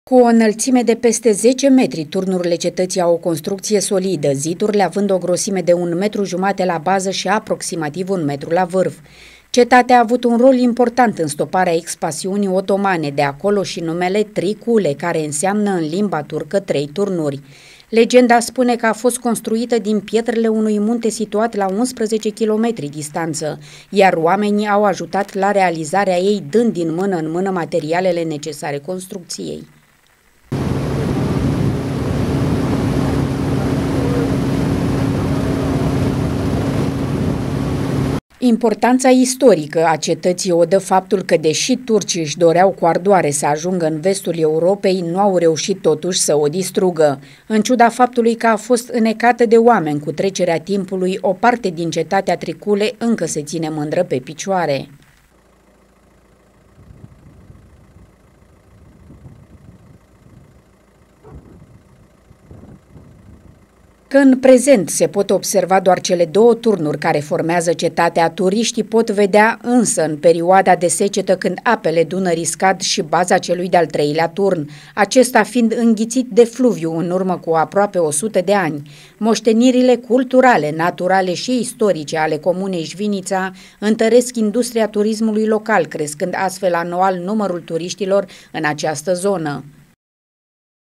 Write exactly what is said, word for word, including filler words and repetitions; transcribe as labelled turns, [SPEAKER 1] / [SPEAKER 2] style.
[SPEAKER 1] Cu o înălțime de peste zece metri, turnurile cetății au o construcție solidă, zidurile având o grosime de un metru jumate la bază și aproximativ un metru la vârf. Cetatea a avut un rol important în stoparea expansiunii otomane, de acolo și numele Tricule, care înseamnă în limba turcă trei turnuri. Legenda spune că a fost construită din pietrele unui munte situat la unsprezece kilometri distanță, iar oamenii au ajutat la realizarea ei, dând din mână în mână materialele necesare construcției. Importanța istorică a cetății o dă faptul că, deși turcii își doreau cu ardoare să ajungă în vestul Europei, nu au reușit totuși să o distrugă. În ciuda faptului că a fost înecată de oameni cu trecerea timpului, o parte din cetatea Tricule încă se ține mândră pe picioare. Că în prezent se pot observa doar cele două turnuri care formează cetatea, turiștii pot vedea însă în perioada de secetă, când apele Dunării scad, și baza celui de-al treilea turn, acesta fiind înghițit de fluviu în urmă cu aproape o sută de ani. Moștenirile culturale, naturale și istorice ale comunei Șvinița întăresc industria turismului local, crescând astfel anual numărul turiștilor în această zonă.